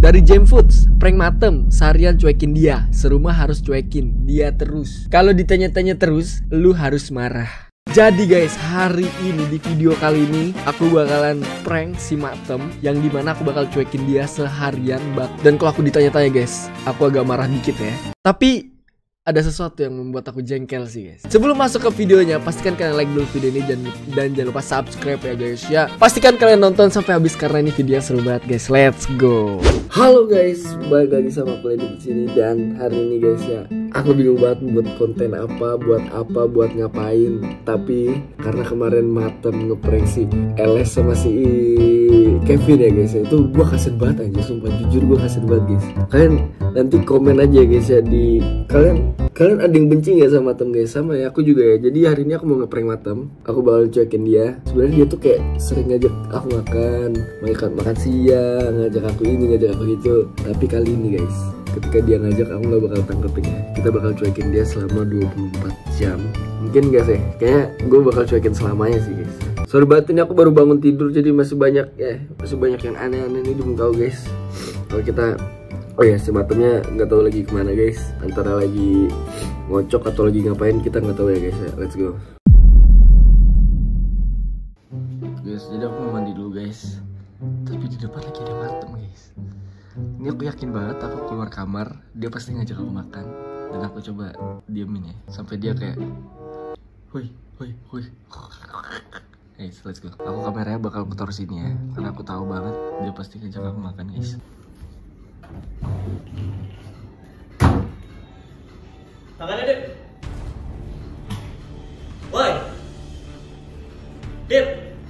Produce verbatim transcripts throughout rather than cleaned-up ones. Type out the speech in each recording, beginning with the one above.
Dari Jam Foods, prank Matem, seharian cuekin dia, serumah harus cuekin dia terus. Kalau ditanya-tanya terus, lu harus marah. Jadi guys, hari ini di video kali ini aku bakalan prank si Matem, yang dimana aku bakal cuekin dia seharian bak. Dan kalau aku ditanya-tanya guys, aku agak marah dikit ya. Tapi ada sesuatu yang membuat aku jengkel sih guys. Sebelum masuk ke videonya, pastikan kalian like dulu video ini dan, dan jangan lupa subscribe ya guys ya. Pastikan kalian nonton sampai habis karena ini video yang seru banget guys. Let's go. Halo guys, balik lagi sama aku Lady di sini dan hari ini guys ya, aku bingung banget buat konten apa, buat apa, buat ngapain. Tapi karena kemarin Matem ngeprank si Eles sama si Kevin ya guys ya, itu gue kasian banget aja, sumpah jujur gue kasian banget guys. Kalian nanti komen aja guys ya di kalian kalian ada yang benci gak sama Matem guys? Sama ya, aku juga ya. Jadi hari ini aku mau ngeprank Matem, aku bakal cuekin dia. Sebenarnya dia tuh kayak sering ngajak aku makan, makan makan siang, ngajak aku ini, ngajak aku itu. Tapi kali ini guys, ketika dia ngajak, aku gak bakal tangkepin ya. Kita bakal cuekin dia selama dua puluh empat jam. Mungkin gak sih? Kayaknya gue bakal cuekin selamanya sih guys. Sorry banget, ini aku baru bangun tidur, jadi masih banyak ya, masih banyak yang aneh-aneh nih di muka aku guys. Kalau kita, oh ya, si Matemnya nggak tahu lagi kemana guys, antara lagi ngocok atau lagi ngapain kita nggak tahu ya guys ya. Let's go guys. Jadi aku mau mandi dulu guys, tapi di depan lagi ada Matem guys. Ini aku yakin banget, aku keluar kamar dia pasti ngajak aku makan, dan aku coba diemin ya sampai dia kayak hui hui hui. Guys, let's go. Aku kameranya bakal putar sini ya, karena aku tahu banget dia pasti ngajak aku makan guys. Makan ya, Dip. Woi. Dip.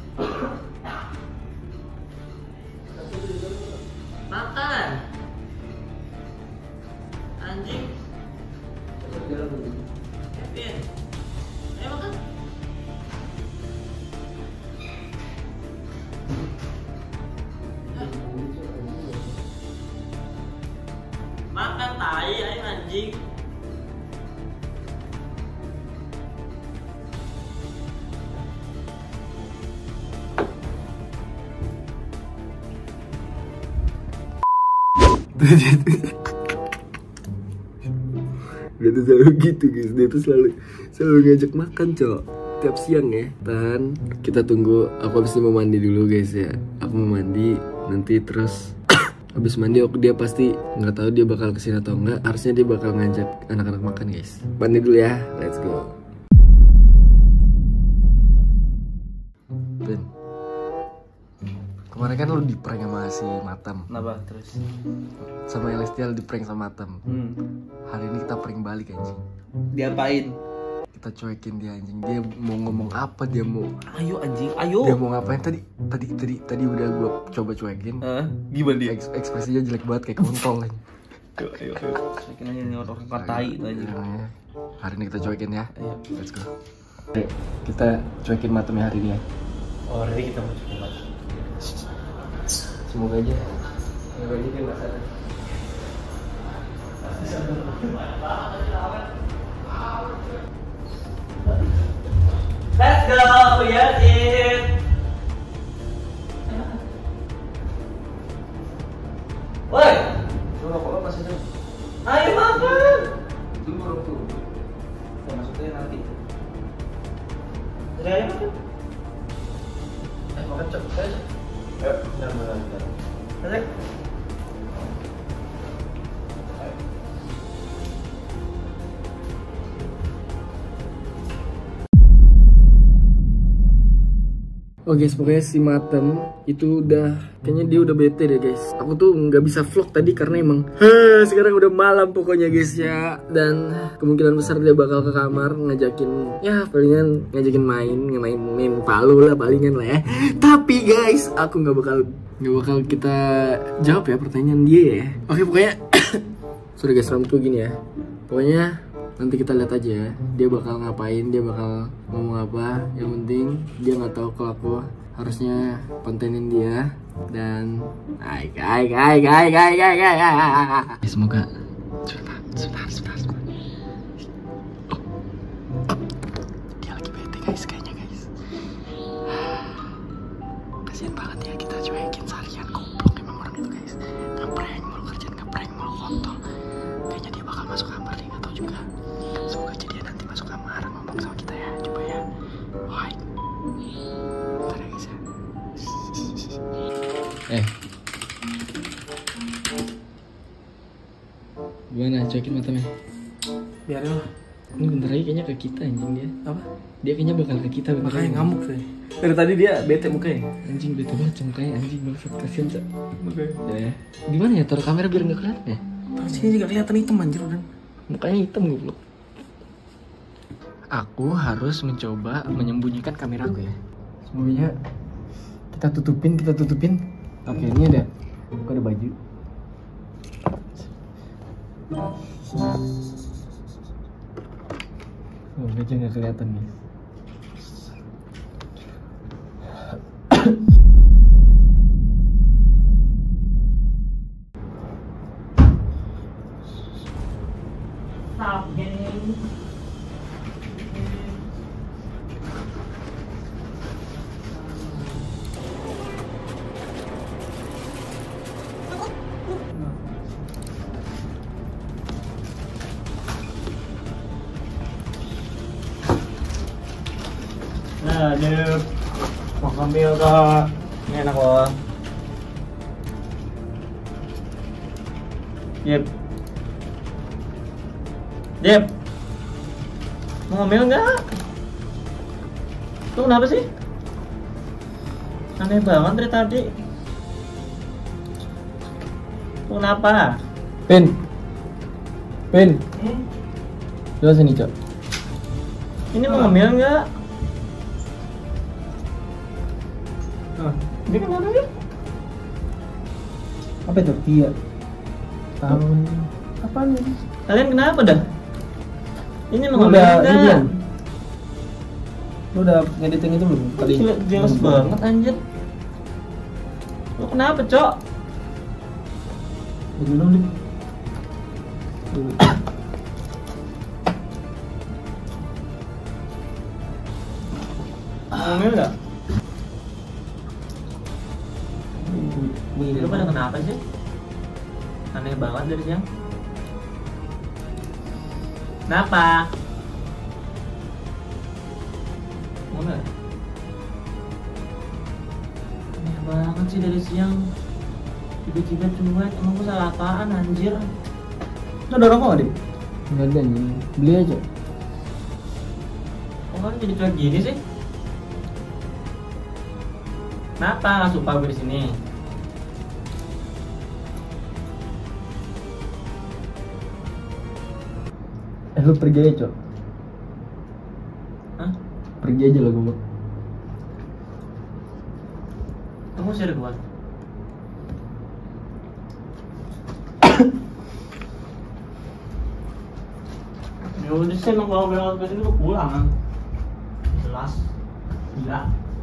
Makan. Anjing. Kevin. Ayo makan. Makan tai, ayo anjing. Dia tuh selalu gitu guys, dia tuh selalu selalu ngajak makan cok tiap siang ya. Dan kita tunggu, aku habis ini mau mandi dulu guys ya. Aku mau mandi, nanti terus habis mandi aku dia pasti nggak tahu dia bakal kesini atau enggak. Harusnya dia bakal ngajak anak-anak makan guys. Mandi dulu ya, let's go. Ben, kemarin kan lu di prank sama si Matem. Kenapa terus? Sama Elestial di prank sama Matem. Hmm. Hari ini kita prank balik anjing. Diapain? Kita cuekin dia anjing. Dia mau ngomong apa, dia mau Ayo anjing, ayo. dia mau ngapain tadi? Tadi tadi tadi udah gua coba cuekin. Uh, gimana dia? Eks, ekspresinya jelek banget kayak kontol anjing. Ayo, ayo, ayo. Cuekin aja nih orang katai itu anjing. Ya, hari ini kita cuekin ya. Ayo. Let's go. Oke, kita cuekin Matem ya hari ini ya. Oh, hari kita mau cuekin Matem. Semoga aja. Semoga aja dia nggak sadar. Let's go, ya Dip. Woi, Coba kalau masih ada. ayo makan. Dulu baru tuh. Ya, maksudnya nanti. Jadi ayo makan. Eh, makan cok. Eh, jangan makan. Ayo. Oh guys, pokoknya si Matem itu udah, kayaknya dia udah bete deh guys. Aku tuh nggak bisa vlog tadi karena emang Hah, sekarang udah malam pokoknya guys ya. Dan kemungkinan besar dia bakal ke kamar ngajakin, ya palingan ngajakin main, main main palu lah palingan lah ya. Tapi guys, aku nggak bakal nggak bakal kita jawab ya pertanyaan dia ya. Oke pokoknya sorry guys, rambutku gini ya. Pokoknya nanti kita lihat aja dia bakal ngapain, dia bakal ngomong apa. Yang penting dia nggak tahu kalau aku harusnya kontenin dia. Dan ay ay ay ay ay ay ay ay. Semoga sebentar sebentar sebentar, sebentar. Oh. Oh. Dia lagi bete guys kayaknya guys. Kasian banget ya kita cuekin seharian, goblok emang orang itu guys. Ngeprank Gimana cuekin matanya? Biarin lah. Ini bentar lagi kayaknya ke kita anjing dia. Apa? Dia kayaknya bakal ke kita bentar Makanya lagi. ngamuk sih. Dari tadi dia bete mukanya. Anjing bete banget mukanya anjing bangsat kasihan cak. Makanya. Ya. Gimana ya taruh kamera biar nggak kelihatan ya? Terus sini juga kelihatan hitam anjir udah. Mukanya hitam goblok. Aku harus mencoba menyembunyikan kameraku ya. Semuanya kita tutupin, kita tutupin. Oke, ini ada, aku ada baju. Oh, baju nggak kelihatan nih. Nah, Dep. Mau ngambil kak. Ini enak loh. Yep. Dep. Mau ngambil nggak? Lu kenapa sih? Aneh banget dari tadi. Lu kenapa? Pin, Pin, Hmm? coba sini cok. Ini mau ngambil nggak? Ah, Dia kemana ya? apa itu? Iya. Tahun. Apaan ini? Kalian kenapa dah? Ini Lu mau udah ngambil ini nggak? belum? Lu udah ngediting itu belum? Tadi. Gila, jelas banget anjir. Lu kenapa, Cok? Baju dong nih. Ngomel nggak? Lu pada kenapa sih? Aneh banget dari siang. Kenapa? Ngomel? Aneh banget sih dari siang. Tiba-tiba cuek, emang gue salah apaan anjir? Lu ada rokok deh? Enggak ada nih. Beli aja. Kok kan jadi cuek gini sih? Kenapa nggak suka gue di sini? Eh lu pergi aja cok. Hah? Pergi aja lah gue. Kamu share gue? Ya udah sih, emang kalau berangkat ke sini lu pulang kan? Jelas. Gila.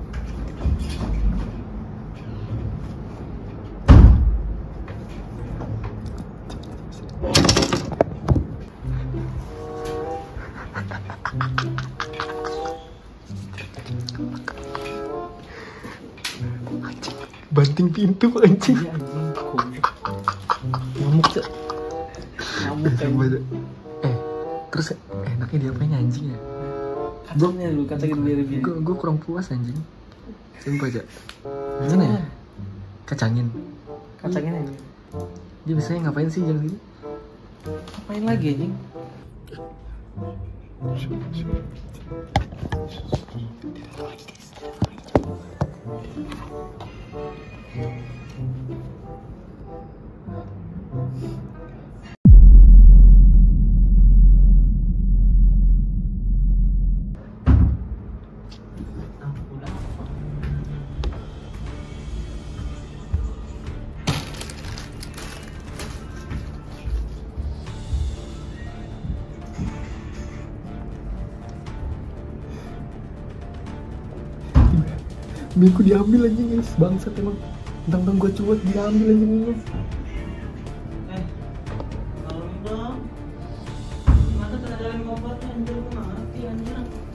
Banting pintu anjing. Ngamuk cok. Ngamuk kan? Eh, terus enaknya diapain anjing ya? Kacangnya lu, kacangin diri dia. Gue gue kurang puas anjing. Sumpah aja. Gimana ya? Kacangin. Kacangin aja. Dia biasanya ngapain sih jam segini? Ngapain lagi anjing? Biarku diambil anjing guys, bangsat emang. Tentang gue cuek diambil anjingnya. Eh, tolong dong. Masa cara jalan kompornya anjir, gue gak ngerti anjir.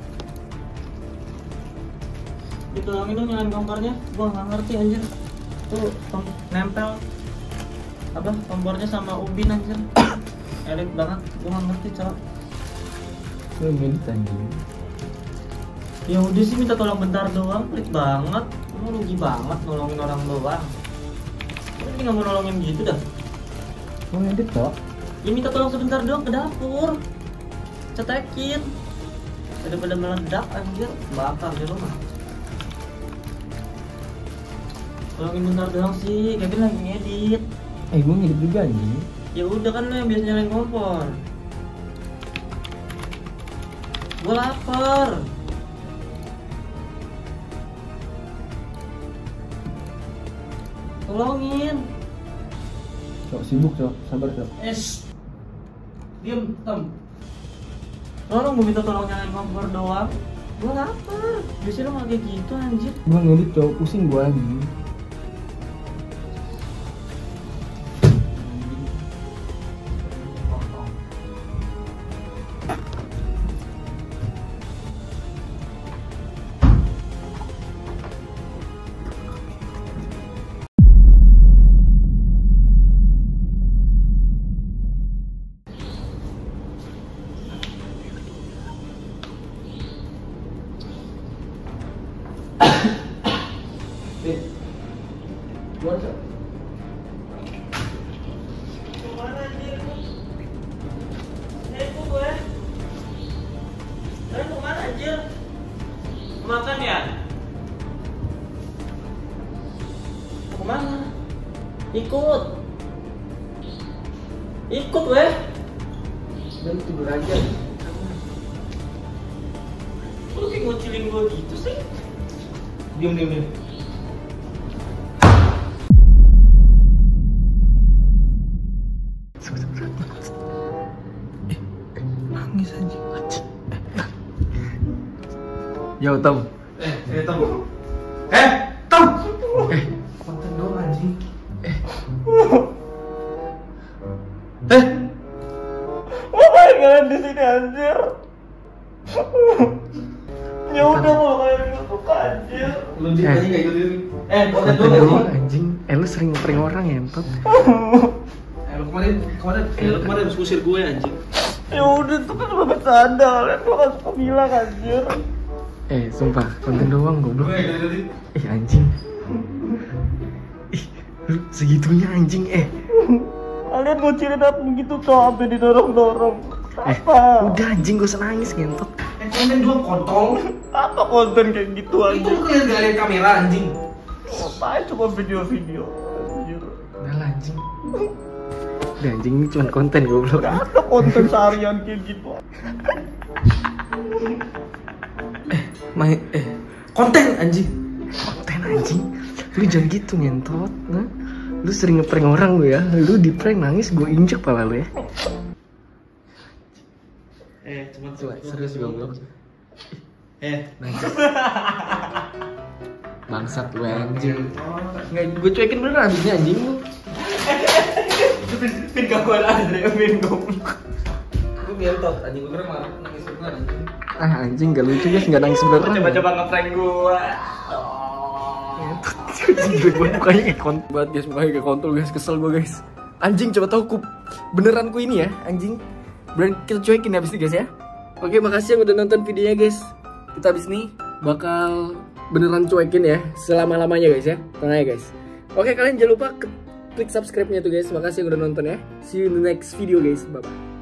Ditolongin dong nyalain kompornya, gue gak ngerti anjir. Tuh kom- nempel apa kompornya sama ubin anjir. Elit banget, gue gak ngerti cowok. Lu ngedit anjing. Ya udah sih, minta tolong bentar doang, pelit banget. Lu rugi banget nolongin orang doang. Lu ini gak mau nolongin gitu dah. Lu ngedit kok? Ya minta tolong sebentar dong ke dapur. Cetekin. Daripada meledak anjir, bakar di rumah. Tolongin bentar doang sih, Kevin lagi ngedit. Eh, gue ngedit juga anjing. Ya udah kan lo yang biasa nyalain kompor. Gue lapar. Tolongin. Cok, sibuk cok, sabar cok. Es. Diam, Tom. Tolong gue minta tolong nyalain kompor doang. Gue lapar. Biasanya lo gak kayak gitu anjir. Gue ngedit cok, pusing gue lagi. Eh, keluar cok. Kemana anjir? Eh, kok gue? Kalian kemana anjir? Makan ya? Mau kemana? Ikut. Ikut weh. Dan tidur aja. Lu kayak ngocilin gue gitu sih? Diam, diam, diam. Nangis anjing. Yo Tom. Eh, eh Tom. Eh, Tom. Eh, konten doang anjing. eh. Eh. Ngapain kalian di sini anjir? Ya udah kalau kalian nggak suka anjir. Lu di sini enggak ikutin. Eh, konten Konten doang doang anjing. anjing. Eh, lu sering ngeprank orang ya, Entot? Eh, lu kemarin kemarin eh, lu kemarin habis kusir gue anjing. Ya udah, itu kan cuma bercanda. Kalian gua kan suka bilang anjir. Eh, sumpah, konten doang goblok. Eh, anjing. Ih, lu segitunya anjing, eh. Kalian ngocilin apa begitu toh sampai didorong-dorong. Eh, Apa? udah anjing gak usah nangis ngentot. Eh, konten doang kontol. Apa konten kayak gitu Itu anjing? lu lihat gak lihat kamera anjing. Ngapain cuma video-video anjir. Udah lah anjing. Udah anjing, ini cuma konten goblok. Gak ada konten seharian kayak gitu. Main eh Konten anjing. konten anjing. Lu jangan gitu ngentot. Nah, lu sering ngeprank orang lu ya. Lu di prank nangis gue injek pala lu ya. Eh, cuma Coba serius goblok. Eh, Bangsat gue anjing. Nggak, gue cuekin beneran abisnya anjing lu. itu pin pin kawan Andre, pin goblok. Gue ngentot anjing, gue kira marah nangis beneran anjing. Ah anjing gak lucu guys, gak nangis beneran. Coba-coba ngeprank gua. Gue mukanya kayak kontol banget guys, mukanya kayak kontol guys, kesel gue guys. Anjing coba tahu ku beneran ku ini ya anjing. Beneran kita cuekin abis ini guys ya. Oke, makasih yang udah nonton videonya guys. Kita abis ini bakal beneran cuekin ya selama-lamanya guys ya. Tenang ya guys. Oke, kalian jangan lupa klik subscribe-nya tuh guys. Makasih yang udah nonton ya. See you in the next video guys. Bye bye.